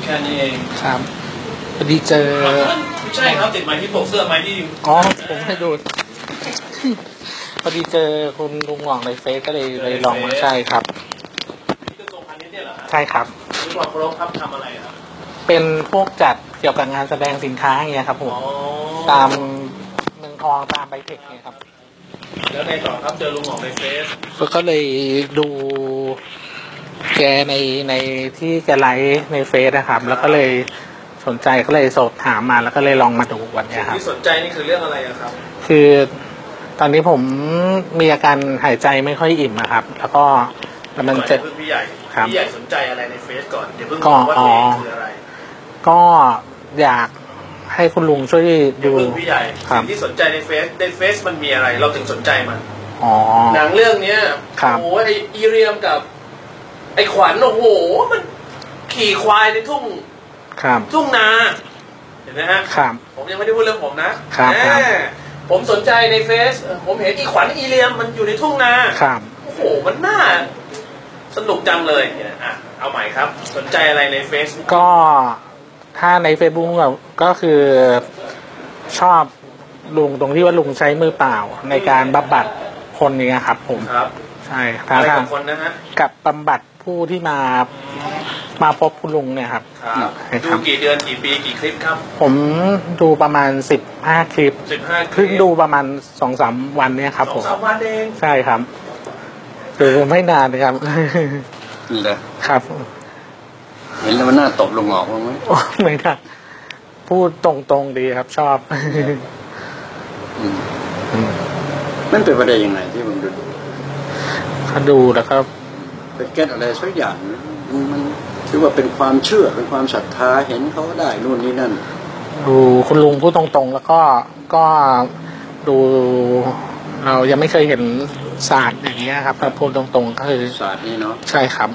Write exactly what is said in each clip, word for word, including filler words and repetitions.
ค่นี้เองครับพอดีเจอไม่ใช่ครับติดไม้ที่ปกเสื้อไม้ที่อ๋อผมให้ดูพอดีเจอคุณลุงหว่องในเฟซก็เลยเลยลองมาใช่ครับนี่กระทรวงพาณิชย์เนี่ยเหรอใช่ครับคุณหว่องเราครับทำอะไรครับเป็นพวกจัดเกี่ยวกับงานแสดงสินค้าอย่างเงี้ยครับผมตามเมืองทองตามไบเทคเนี่ยครับแล้วในต่อครับเจอลุงหว่องในเฟซก็เลยดูแกในในที่แกไลฟ์ในเฟซนะครับแล้วก็เลยสนใจก็เลยสอบถามมาแล้วก็เลยลองมาดูวันนี้ครับที่สนใจนี่คือเรื่องอะไรครับคือตอนนี้ผมมีอาการหายใจไม่ค่อยอิ่มนะครับแล้วก็มันจะพี่ใหญ่พี่ใหญ่สนใจอะไรในเฟซก่อนเดี๋ยวเพิ่งบอกว่าตัวเองคืออะไรก็อยากให้คุณลุงช่วยดูพี่ใหญ่สิ่งที่สนใจในเฟซในเฟซมันมีอะไรเราถึงสนใจมันอ๋อหนังเรื่องนี้โอ้ไออีเรียมกับไอขวัญโอ้โหมันขี่ควายในทุ่งทุ่งนาเห็นไหมฮะผมยังไม่ได้พูดเรื่องผมนะผมสนใจในเฟซผมเห็นอีขวัญอีเรียมมันอยู่ในทุ่งนาโอ้โหมันน่าสนุกจังเลยอ่ะเอาใหม่ครับสนใจอะไรในเฟซก็ถ้าในเฟซบุ๊กก็คือชอบลุงตรงที่ว่าลุงใช้มือเปล่าในการบำบัดคนนี้ครับผมครับใช่ครับกับคนนะฮะกับบำบัดผู้ที่มามาพบคุณลุงเนี่ยครับดูกี่เดือนกี่ปีกี่คลิปครับผมดูประมาณสิบห้าคลิปสิบห้าเพิ่งดูประมาณสองสามวันเนี่ยครับผมสองสามวันเองใช่ครับดูไม่นานนะครับเลยครับเห็นแล้วมันน่าตบลงหงอกมั้งไหมไม่น่าพูดตรงๆดีครับชอบนั่นเป็นประเด็นยังไงที่ผมดูเขาดูแล้วครับไปเก็ตอะไรสักอย่างมันถือว่าเป็นความเชื่อเป็นความศรัทธาเห็นเขาได้นู่นนี่นั่นดูคุณลุงพูดตรงๆแล้วก็ก็ดูเรายังไม่เคยเห็นศาสตร์อย่างนี้ครับถ้าพูดตรงๆก็คือศาสตร์นี้เนาะใช่ครับ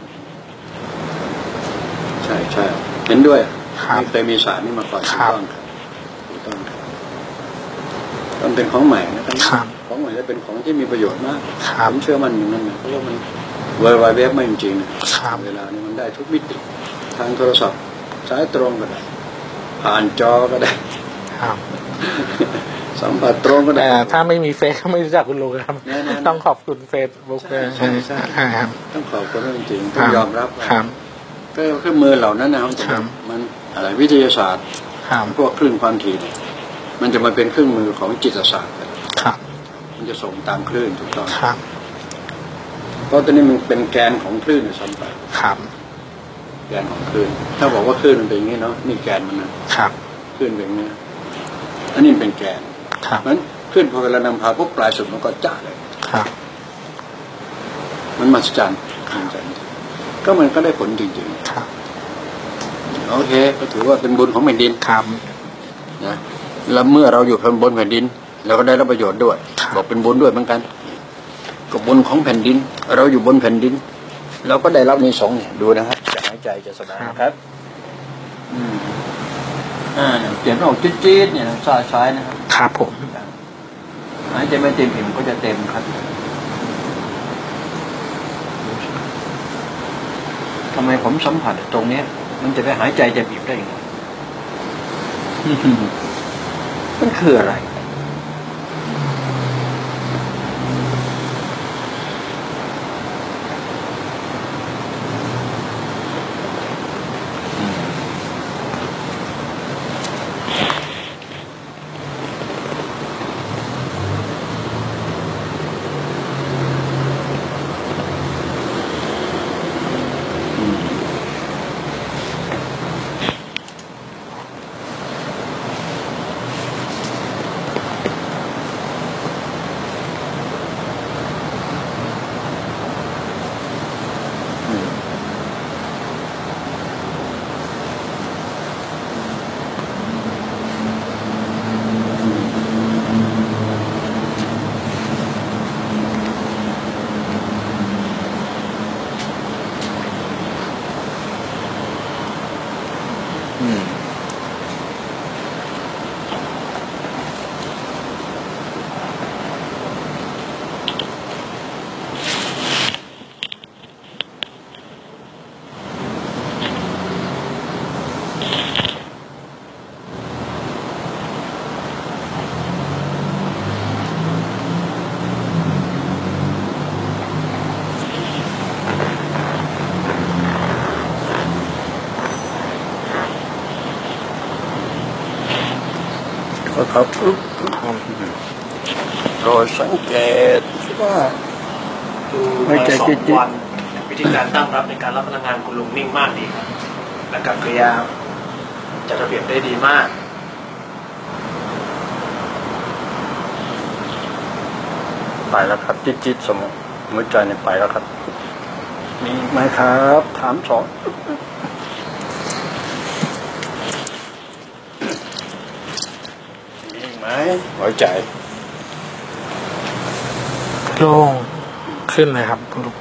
ใช่ใช่เห็นด้วยไม่เคยมีศาสตร์นี้มาก่อนถูกต้องถูกต้องมันเป็นของใหม่นะครับของใหม่และเป็นของที่มีประโยชน์มากผมเชื่อมันอย่างนั้นนะเพราะว่ามันเวอร์ไวเว็บไม่จริงๆนะเวลานี้มันได้ทุกมิติทางโทรศัพท์สายตรงก็ได้ผ่านจอก็ได้สัมผัสตรงก็ได้แต่ถ้าไม่มีเฟซก็ไม่รู้จักคุณลุงครับต้องขอบคุณเฟซบุ๊กเลยใช่ใช่ต้องขอบคุณจริงๆต้องยอมรับก็เครื่องมือเหล่านั้นนะครับมันอะไรวิทยาศาสตร์พวกคลื่นความถี่เนี่ยมันจะมาเป็นเครื่องมือของจิตศาสตร์มันจะส่งตามคลื่นถูกต้องเพราะตอนนี้มันเป็นแกนของคลื่นซ้ำไปแกนของคลื่นถ้าบอกว่าคลื่นมันเป็นอย่างนี้เนาะนี่แกนมันนะคลื่นเป็นอย่างนี้อันนี้เป็นแกนเพราะฉะนั้นคลื่นพอเวลานำพาปุ๊บปลายสุดมันก็จ้าเลยมันมหัศจรรย์ก็มันก็ได้ผลจริงๆโอเคก็ถือว่าเป็นบุญของแผ่นดินนะแล้วเมื่อเราอยู่บนแผ่นดินเราก็ได้รับประโยชน์ด้วยบอกเป็นบุญด้วยเหมือนกันก็บุญของแผ่นดินเราอยู่บนแผ่นดินเราก็ได้รับในสองเนี่ยดูนะครับจะหายใจจะสบายนะครับอืมอ่าเสียงออกจี๊ดๆเนี่ยซ้ายซ้ายนะครับครับผมหายใจไม่เต็มอิ่มก็จะเต็มครับทำไมผมสัมผัสตรงเนี้ยมันจะไปหายใจจะบีบได้ยังไงมันคืออะไรก็ครับโปรดสังเกตว่าไม่ใช่สองวันวิธีการตั้งรับในการรับพลังงานคุณลุงนิ่งมากดีครับและกับกริยาจัดระเบียบได้ดีมากไปแล้วครับจิตจิตสมองหัวใจเนี่ยไปแล้วครับมีไหมครับถามสองมีไหมหัวใจโล่งขึ้นเลยครับคุณลุง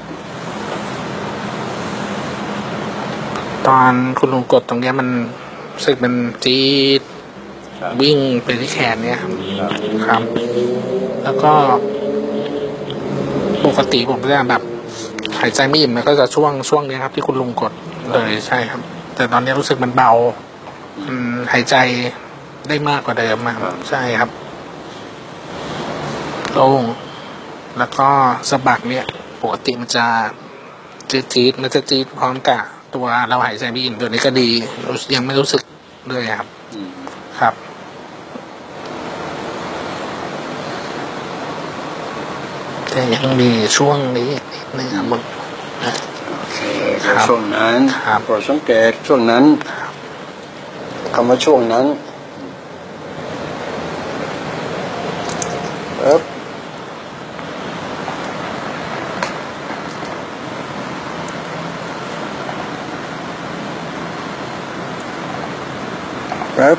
ตอนคุณลุงกดตรงนี้มันรู้สึกมันจี๊ดวิ่งไปที่แขนเนี่ยครับ แล้วก็ปกติผมจะแบบหายใจไม่อิ่มมันก็จะช่วงช่วงนี้ครับที่คุณลุงกดเลยใช่ครับ แต่ตอนนี้รู้สึกมันเบามันหายใจได้มากกว่าเดิมครับใช่ครับโล่งแล้วก็สะบักเนี่ยปกติมันจะจี๊ดๆมันจะจี๊ดพร้อมกับตัวเราหายใจไม่อิ่มตัวนี้ก็ดียังไม่รู้สึกเลยครับครับแต่ยังมีช่วงนี้นิดนึงครับมึงโอเคช่วงนั้นโปรดสังเกตช่วงนั้นคำว่าช่วงนั้นเอ๊บเอ๊บ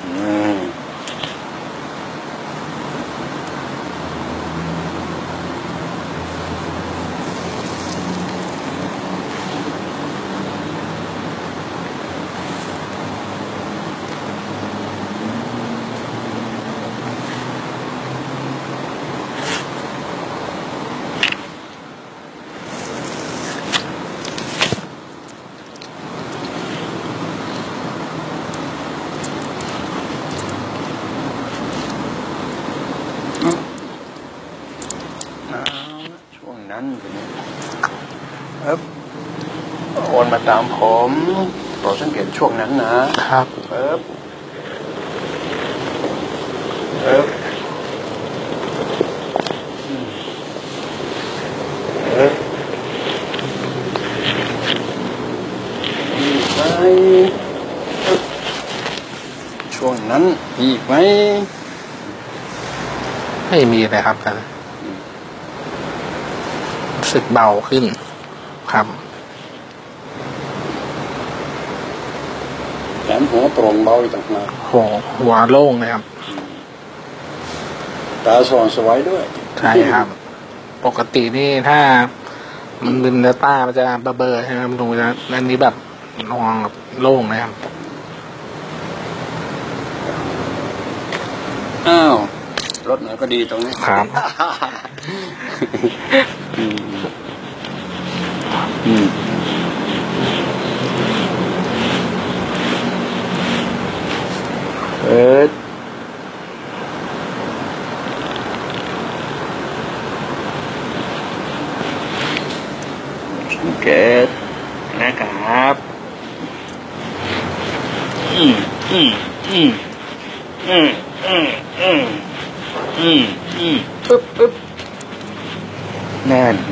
นั้นเอ๊บโอนมาตามผมโปรดสังเกตช่วงนั้นนะครับเอ๊บเอ๊บเอ๊บอีกไหมช่วงนั้นอีกไหมไม่มีเลยครับกันรู้สึกเบาขึ้นครับแขนหัวโปร่งเบาอีกต่างหากหัวหัวโล่งเลยครับตาสว่างสวยด้วยใช่ครับปกตินี่ถ้ามันมึนแล้วตามันจะเบลอๆใช่ไหมครับลุงจะอันนี้แบบนอนโล่งเลยครับอ้าวรถหน่อยก็ดีตรงนี้ครับอืมอืมเอิดสังเกตนะครับอืมอืมอืมอืมอืมอืมอืมอืมปึ๊บปึ๊บนั่น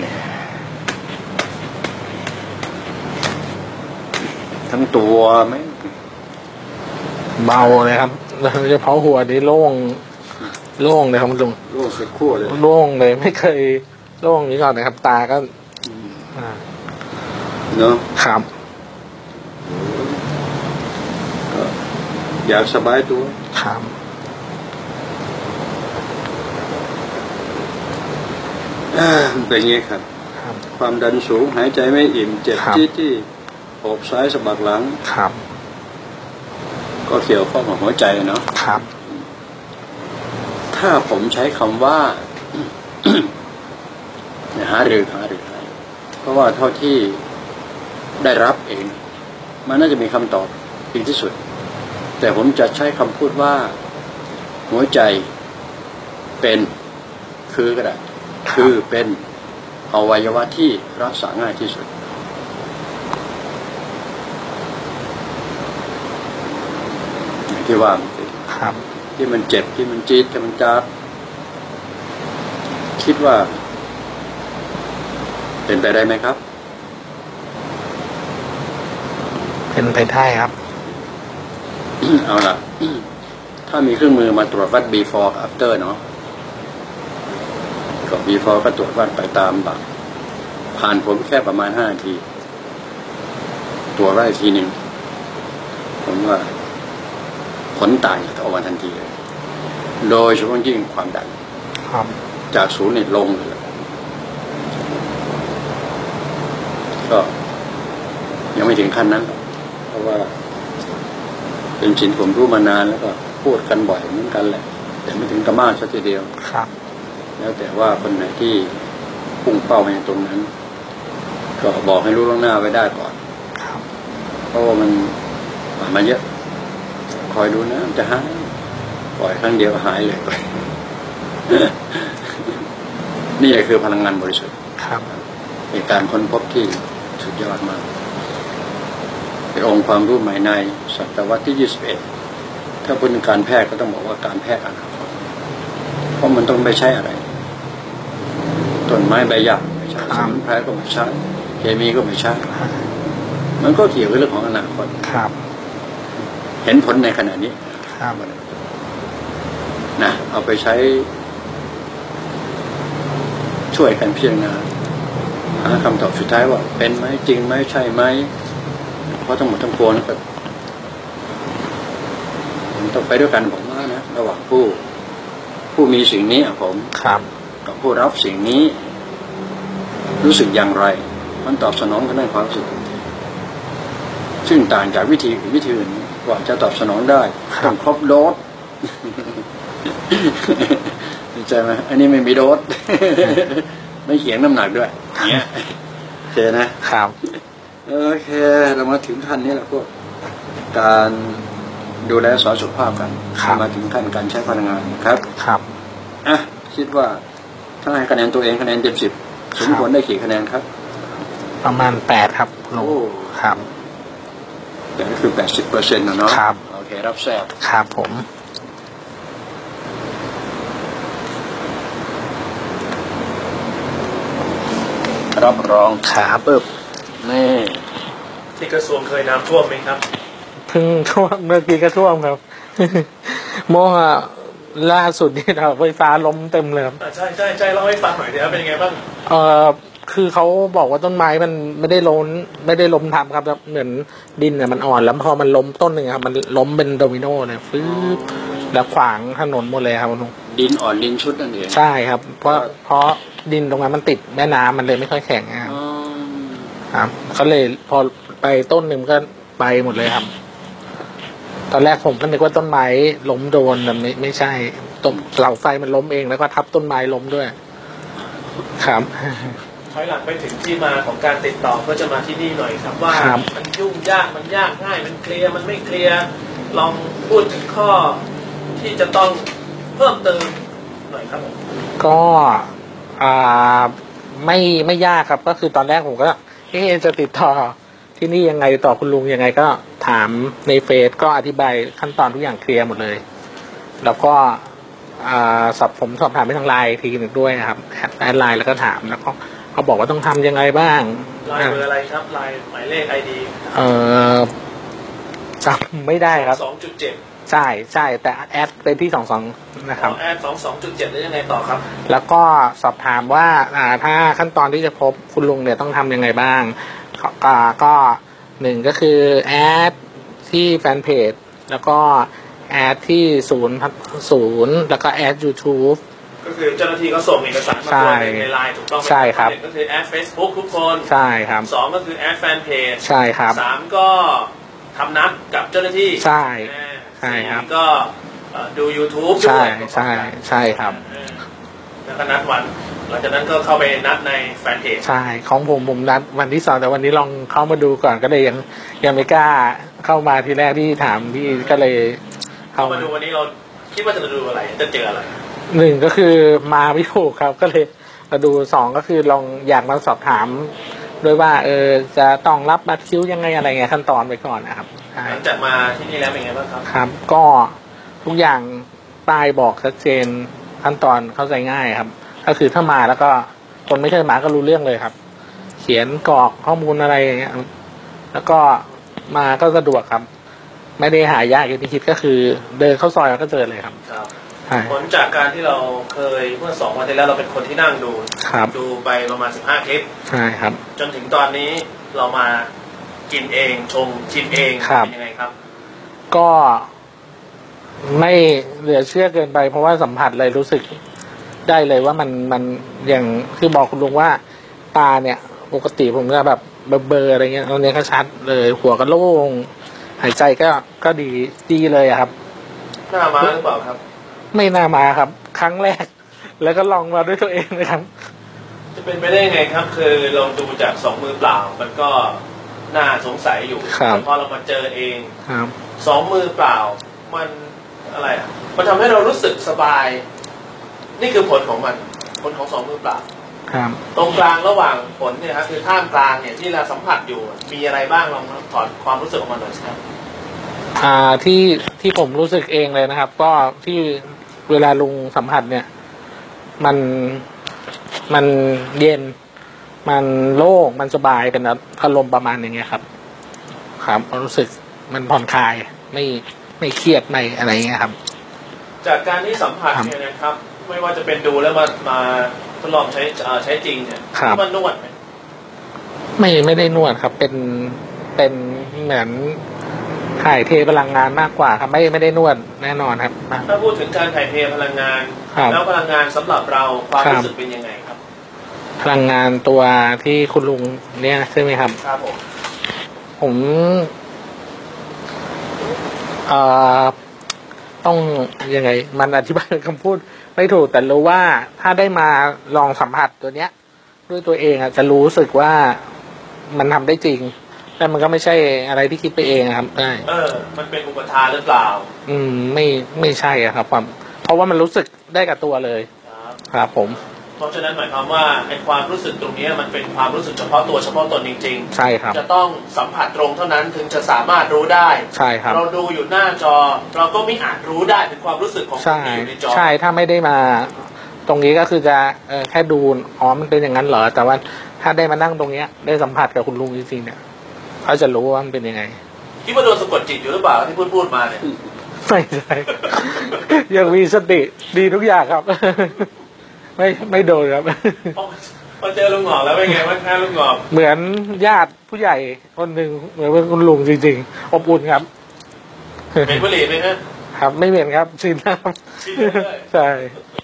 ทั้งตัวไหมเบาเลยครับโดยเฉพาะหัวนี้โล่งโล่งเลยครับลุงโล่งสุดขั้วเลยโล่งเลยไม่เคยโล่งนี้ก่อนนะครับตาก็เนาะครับอยากสบายตัวครับเป็นอย่างนี้ครับความดันสูงหายใจไม่อิ่มเจ็บที่ที่อกซ้ายสะบักหลังครับก็เกี่ยวข้องกับหัวใจเนาะครับถ้าผมใช้คำว่า หาหรือหาหรือเพราะว่าเท่าที่ได้รับเองมันน่าจะมีคำตอบดีที่สุดแต่ผมจะใช้คำพูดว่าหัวใจเป็นคือก็ได้คือเป็นอวัยวะที่รักษาง่ายที่สุดที่ว่าครับที่มันเจ็บที่มันจี๊ดที่มันจัดคิดว่าเป็นไปได้ไหมครับเป็นไปได้ครับเอาล่ะ ถ้ามีเครื่องมือมาตรวจวัด before after เนาะก็ before ก็ตรวจวัดไปตามบัตรผ่านผลแค่ประมาณห้านาทีตรวจวัดอีกทีหนึ่งผมว่าผลต่างจะออกมาทันทีเลยโดยเฉพาะยิ่งความดันจากศูนย์เนี่ยลงเลยก็ยังไม่ถึงขั้นนั้นเพราะว่าเป็นชิ้นผมรู้มานานแล้วก็พูดกันบ่อยเหมือนกันแหละแต่ไม่ถึงกระมาสักทีเดียวครับแล้วแต่ว่าคนไหนที่พุ่งเป้าไปตรงนั้นก็บอกให้รู้ล่วงหน้าไว้ได้ก่อนเพราะว่ามันผ่านมาเยอะคอยดูนะมันจะหายปล่อยครั้งเดียวหายเลยไป นี่แหละคือพลังงานบริสุทธิ์เป็นการค้นพบที่สุดยอดมากเป็นองค์ความรู้ใหม่ในศตวรรษที่ยี่สิบเอ็ดถ้าเป็นการแพทย์ก็ต้องบอกว่าการแพทย์อนาคตเพราะมันต้องไม่ใช่อะไรต้นไม้ใบหญ้าไม่ใช่สมุนไพรก็ไม่ใช่เคมีก็ไม่ใช่มันก็เกี่ยวกับเรื่องของอนาคตครับเห็นผลในขณะนี้ครับนะเอาไปใช้ช่วยกันพิจารณาหาคำตอบสุดท้ายว่าเป็นไหมจริงไหมใช่ไหมเพราะทั้งหมดทั้งปวงนะครับมันต้องไปด้วยกันผมว่านะระหว่างผู้ผู้มีสิ่งนี้ผมครับกับผู้รับสิ่งนี้รู้สึกอย่างไรมันตอบสนองกันในความรู้สึกซึ่งต่างจากวิธีวิธีอื่นว่าจะตอบสนองได้ต้องครบโดสเข้าใจไหมอันนี้ไม่มีโดสไม่เขียนน้ำหนักด้วยเนี้ยโอเคนะครับโอเคเรามาถึงขั้นนี้แหละพวกการดูแลสุขภาพกันมาถึงขั้นการใช้พลังงานครับครับอ่ะคิดว่าถ้าให้คะแนนตัวเองคะแนนเต็มสิบสมควรได้กี่คะแนนครับประมาณแปดครับโอ้ครับแต่ก็คือแปดสิบเปอร์เซ็นต์นะเนาะครับโอเครับแทรกครับผมรับรองขาปึ๊บนี่ที่กระทรวงเคยน้ำท่วมไหมครับเพิ่งท่วมเมื่อกี้ก็ท่วมครับโมหะล่าสุดนี่เราไฟฟ้าล้มเต็มเลยครับใช่ใช่ใช่เล่าให้ฟังหน่อยเดี๋ยวเป็นยังไงบ้างเอ่อคือเขาบอกว่าต้นไม้มันไม่ได้ล้มไม่ได้ล้มทับครับเหมือนดินเนี่ยมันอ่อนแล้วพอมันล้มต้นหนึ่งครับมันล้มเป็นโดมิโนเลยฟื้นแล้วขวางถนนหมดเลยครับลุงดินอ่อนดินชุดนั่นเองใช่ครับเพราะเพราะดินตรงนั้นมันติดแม่น้ำมันเลยไม่ค่อยแข็งครับครับเขาเลยพอไปต้นหนึ่งก็ไปหมดเลยครับตอนแรกผมก็นึกว่าต้นไม้ล้มโดนแต่ไม่ไม่ใช่ต้นเสาไฟมันล้มเองแล้วก็ทับต้นไม้ล้มด้วยครับถอยหลังไปถึงที่มาของการติดต่อก็จะมาที่นี่หน่อยครับว่ามันยุ่งยากมันยากง่ายมันเคลียร์มันไม่เคลียร์ลองพูดถึงข้อที่จะต้องเพิ่มเติมหน่อยครับก็อ่าไม่ไม่ยากครับก็คือตอนแรกผมก็เอ๊ะจะติดต่อที่นี่ยังไงต่อคุณลุงยังไงก็ถามในเฟซก็อธิบายขั้นตอนทุกอย่างเคลียร์หมดเลยแล้วก็อ่าสอบผมสอบถามไปทางไลน์ทีหนึ่งด้วยนะครับแอดไลน์แล้วก็ถามแล้วก็เขาบอกว่าต้องทำยังไงบ้างไลน์เบอร์อะไรครับไลน์หมายเลขไอดีเอ่อจำไม่ได้ครับสองจุดเจ็ดใช่ใช่แต่แอดเป็นที่สองสองนะครับแอดสองสองจุดเจ็ดแล้วยังไงต่อครับแล้วก็สอบถามว่าอ่าถ้าขั้นตอนที่จะพบคุณลุงเนี่ยต้องทำยังไงบ้างก็ก็หนึ่งก็คือแอดที่แฟนเพจแล้วก็แอดที่ศูนย์ศูนย์แล้วก็แอด YouTube ก็คือเจ้าหน้าที่เขาส่งเอกสารมาตัวในไลน์ถูกต้องไหมใช่ครับก็คือแอด Facebook ทุกคนใช่ครับสองก็คือแอดแฟนเพจใช่ครับสามก็ทำนัดกับเจ้าหน้าที่ใช่ใช่ครับก็ดู YouTube ใช่ใช่ใช่ครับแล้วก็นัดวันหลังจากนั้นก็เข้าไปนัดในแฟนเพจใช่ของผมผมนัดวันที่สองแต่วันนี้ลองเข้ามาดูก่อนก็เลยยังยังไม่กล้าเข้ามาทีแรกที่ถามพี่ก็เลยเข้ามาดูวันนี้เราคิดว่าจะดูอะไรจะเจออะไรหนึ่งก็คือมาไม่ถูกครับก็เลยมาดูสองก็คือลองอยากมาสอบถามด้วยว่าเออจะต้องรับบัตรคิวยังไงอะไรไงขั้นตอนไปก่อนนะครับหลังจากมาที่นี่แล้วเป็นไงบ้างครับครับก็ทุกอย่างป้ายบอกชัดเจนขั้นตอนเข้าใจง่ายครับก็คือถ้ามาแล้วก็คนไม่เคยมาก็รู้เรื่องเลยครับเขียนกรอกข้อมูลอะไรอย่างเงี้ยแล้วก็มาก็สะดวกครับไม่ได้หายากอย่างที่คิดก็คือเดินเข้าซอยแล้วก็เจอเลยครับผลจากการที่เราเคยเมื่อสองวันที่แล้วเราเป็นคนที่นั่งดูดูไปประมาณสิบห้าคลิปใช่ครับจนถึงตอนนี้เรามากินเองชงชิมเองเป็นยังไงครับก็ไม่เหลือเชื่อเกินไปเพราะว่าสัมผัสเลยรู้สึกได้เลยว่ามันมันอย่างคือบอกคุณลุงว่าตาเนี่ยปกติผมจะแบบเบลอๆอะไรเงี้ยตอนนี้ก็ชัดเลยหัวก็โล่งหายใจก็ก็ดีดีเลยครับหน้ามาหรือเปล่าครับไม่น่ามาครับครั้งแรกแล้วก็ลองมาด้วยตัวเองเลยครับจะเป็นไปได้ไงครับคือเราดูจากสองมือเปล่ามันก็น่าสงสัยอยู่แต่พอเรามาเจอเองสองมือเปล่ามันอะไรอ่ะมันทำให้เรารู้สึกสบายนี่คือผลของมันผลของสองมือเปล่าตรงกลางระหว่างผลเนี่ยครับคือท่ามกลางเนี่ยที่เราสัมผัสอยู่มีอะไรบ้างลองถอดความรู้สึกออกมาหน่อยครับอ่าที่ที่ผมรู้สึกเองเลยนะครับก็ที่เวลาลุงสัมผัสเนี่ยมันมันเย็นมันโล่งมันสบายเป็นอารมณ์ประมาณอย่างเงี้ยครับครับรู้สึกมันผ่อนคลายไม่ไม่เครียดไม่อะไรเงี้ยครับจากการที่สัมผัสเนี่ยนะครับไม่ว่าจะเป็นดูแล้วมามาทดลองใช้ใช้จริงเนี่ยมันนวดไหมไม่ไม่ได้นวดครับเป็นเป็นเหมือนถ่ายเทพลังงานมากกว่าครับไม่ไม่ได้นวดแน่นอนครับถ้าพูดถึงการถ่ายเทพลังงานแล้วพลังงานสำหรับเราความรู้สึกเป็นยังไงครับพลังงานตัวที่คุณลุงเนี่ยใช่ไหมครับครับผมผมเอ่อต้องยังไงมันอธิบายคำพูดไม่ถูกแต่รู้ว่าถ้าได้มาลองสัมผัสตัวเนี้ยด้วยตัวเองอ่ะจะรู้สึกว่ามันทำได้จริงแต่มันก็ไม่ใช่อะไรที่คิดไปเองครับใช่เออมันเป็นอุปทานหรือเปล่าอืมไม่ไม่ใช่อะครับความเพราะว่ามันรู้สึกได้กับตัวเลยครับครับผมเพราะฉะนั้นหมายความว่าไอ้ความรู้สึกตรงนี้มันเป็นความรู้สึกเฉพาะตัวเฉพาะตนจริงๆใช่ครับจะต้องสัมผัสตรงเท่านั้นถึงจะสามารถรู้ได้ใช่ครับเราดูอยู่หน้าจอเราก็ไม่อาจรู้ได้ถึงความรู้สึกของคนที่อยู่ในจอใช่ถ้าไม่ได้มาตรงนี้ก็คือจะเออแค่ดูอ๋อมันเป็นอย่างนั้นเหรอแต่ว่าถ้าได้มานั่งตรงเนี้ยได้สัมผัสกับคุณลุงจริงๆเนี่ยเขาจะรู้ว่ามันเป็นยังไงคิดว่าโดนสะกดจิตอยู่หรือเปล่าที่พูดพูดมาเนี่ยไม่ใช่ยังมีสติดีทุกอย่างครับไม่ไม่โดนครับพอเจอลุงหงอกแล้วเป็นไงบ้างครับลุงหงอกเหมือนญาติผู้ใหญ่คนหนึ่งเหมือนเป็นคุณลุงจริงๆอบอุ่นครับเหม็นบุหรี่ไหมฮะครับไม่เหม็นครับชินครับใช่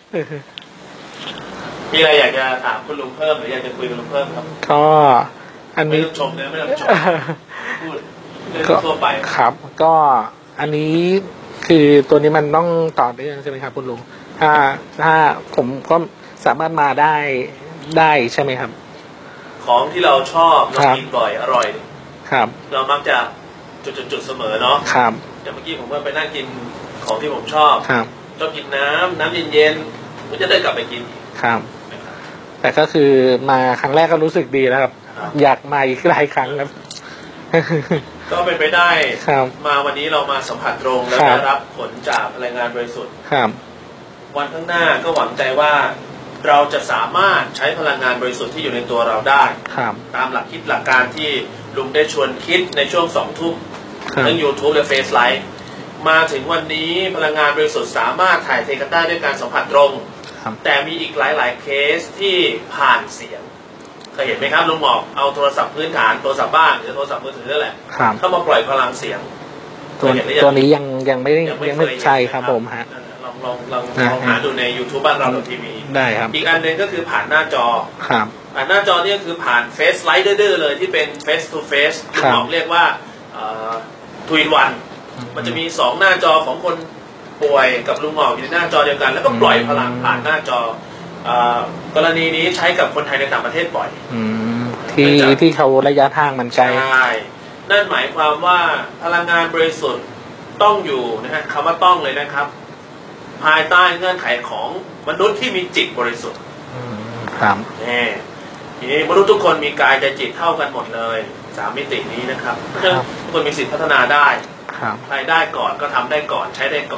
มีอะไรอยากจะถามคุณลุงเพิ่มหรืออยากจะคุยกับลุงเพิ่มครับก็อันนี้ไม่ต้องชมนะไม่ต้องชมพูดเรื่องทั่วไปครับก็อันนี้คือตัวนี้มันต้องตอบได้ยังใช่ไหมครับคุณลุงถ้าถ้าผมก็สามารถมาได้ได้ใช่ไหมครับของที่เราชอบเรากินบ่อยอร่อยครับเรามักจะจุดๆเสมอเนาะครับแต่เมื่อกี้ผมก็ไปนั่งกินของที่ผมชอบครับชอบกินน้ำน้ำเย็นๆผมจะได้กลับไปกินครับแต่ก็คือมาครั้งแรกก็รู้สึกดีแล้วครับอยากมาอีกหลายครั้งครับก็เป็นไปได้มาวันนี้เรามาสัมผัสตรงแล้วได้รับผลจากพลังงานบริสุทธิ์วันข้างหน้าก็หวังใจว่าเราจะสามารถใช้พลังงานบริสุทธิ์ที่อยู่ในตัวเราได้ตามหลักคิดหลักการที่ลุงได้ชวนคิดในช่วงสองทุ่มทั้ง YouTube และ Face Live มาถึงวันนี้พลังงานบริสุทธิ์สามารถถ่ายเทกันได้ด้วยการสัมผัสตรงแต่มีอีกหลายๆเคสที่ผ่านเสียงเคยเห็นไหมครับลุงหมอกเอาโทรศัพท์พื้นฐานโทรศัพท์บ้านหรือโทรศัพท์มือถือนั่นแหละเข้ามาปล่อยพลังเสียงตัวตัวนี้ยังยังไม่ยังไม่ใช่ครับผมฮะลองลองลองลองหาดูใน YouTube บ้านเราทีวีได้ครับอีกอันหนึ่งก็คือผ่านหน้าจอครับผ่านหน้าจอนี่คือผ่าน Face Live ดื้อๆเลยที่เป็น Face to Face ลุงหมอกเรียกว่าทูอินวันมันจะมีสองหน้าจอของคนป่วยกับลุงหมอกอยู่ในหน้าจอเดียวกันแล้วก็ปล่อยพลังผ่านหน้าจอกรณีนี้ใช้กับคนไทยในต่างประเทศบ่อยที่ที่เขาระยะทางมันไกลใช่นั่นหมายความว่าพลังงานบริสุทธิ์ต้องอยู่นะฮะคำว่าต้องเลยนะครับภายใต้เงื่อนไขของมนุษย์ที่มีจิตบริสุทธิ์ครับนี่ทีนี้มนุษย์ทุกคนมีกายใจจิตเท่ากันหมดเลยสามมิตินี้นะครับทุกคนมีสิทธิพัฒนาได้ใครได้ก่อนก็ทำได้ก่อนใช้ได้ก่อน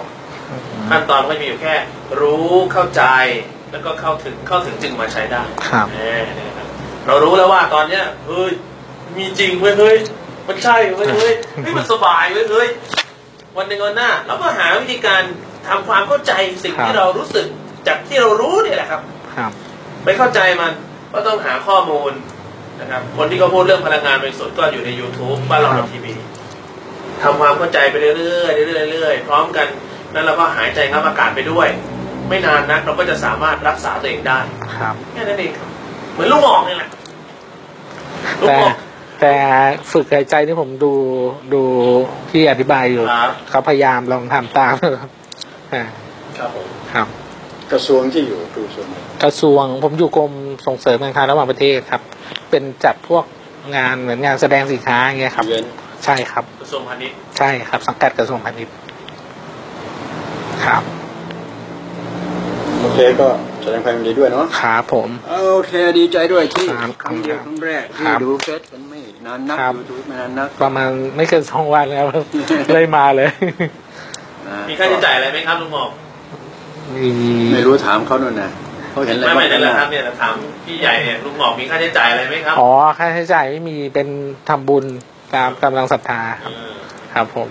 ขั้นตอนก็มีอยู่แค่รู้เข้าใจแล้วก็เข้าถึงเข้าถึงจึงมาใช้ได้ครับเรารู้แล้วว่าตอนเนี้ยเฮ้ยมีจริงเว้ยเฮ้ยมันใช่เว้ยเฮ้ยนี่มันสบายเว้ยเฮ้ยวันหนึ่งวันหน้าเราก็หาวิธีการทำความเข้าใจสิ่งที่เรารู้สึกจากที่เรารู้เนี่ยแหละครับไปเข้าใจมันก็ต้องหาข้อมูลนะครับคนที่เขาพูดเรื่องพลังงานบริสุทธิ์ก็อยู่ใน YouTube บ้านเราทีวีทำความเข้าใจไปเรื่อยๆเรื่อยๆเรื่อยๆพร้อมกันแล้วเราก็หายใจงับอากาศไปด้วยไม่นานนักเราก็จะสามารถรักษาตัวเองได้แค่นั้นเองครับเหมือนลูกหอกนี่แหละแต่แต่ฝึกหายใจนี่ผมดูดูที่อธิบายอยู่เขาพยายามลองทำตามครับครับผมครับกระทรวงที่อยู่กระทรวงกระทรวงผมอยู่กรมส่งเสริมการค้าระหว่างประเทศครับเป็นจัดพวกงานเหมือนงานแสดงสินค้าอย่างเงี้ยครับใช่ครับกระทรวงพาณิชย์ใช่ครับสังกัดกระทรวงพาณิชย์ครับโอเคก็แสดงความยินดีด้วยเนาะครับผมโอเคดีใจด้วยที่ครั้งเดียวครั้งแรกที่ดูเฟซกันไม่นานนักดูทูบไม่นานนักประมาณไม่เกินสองวันแล้วเลยมาเลยมีค่าใช้จ่ายอะไรไหมครับลุงหมอกไม่รู้ถามเขาหน่อยนะเขาเห็นอะไรไม่ไม่นั่นแหละครับเนี่ยถามพี่ใหญ่เนี่ยลุงหมอกมีค่าใช้จ่ายอะไรไหมครับอ๋อค่าใช้จ่ายไม่มีเป็นทำบุญตามกำลังศรัทธาครับครับผม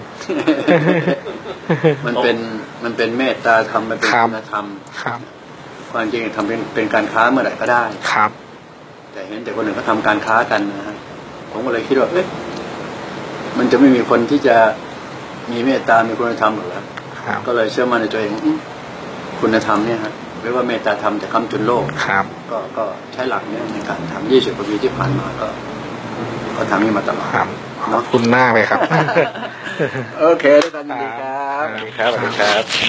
มันเป็นมันเป็นเมตตาธรรมมันเป็นคุณธรรมครับความจริงทำเป็นเป็นการค้าเมื่อไหร่ก็ได้ครับแต่เห็นแต่คนอื่นเขาทำการค้ากันนะฮะผมก็เลยคิดว่าเอ๊ะมันจะไม่มีคนที่จะมีเมตตามีคุณธรรมหรือก็เลยเชื่อมั่นในตัวเองคุณธรรมเนี่ยฮะเรียกว่าเมตตาธรรมแต่คำจุนโลกก็ก็ใช้หลักเนี่ยในการทำยี่สิบกว่าปีที่ผ่านมาก็ก็ทำนี้มาตลอดขอบคุณมากเลยครับโอเคทุกท่านดีครับสวัสดีครับสวัสดีครับ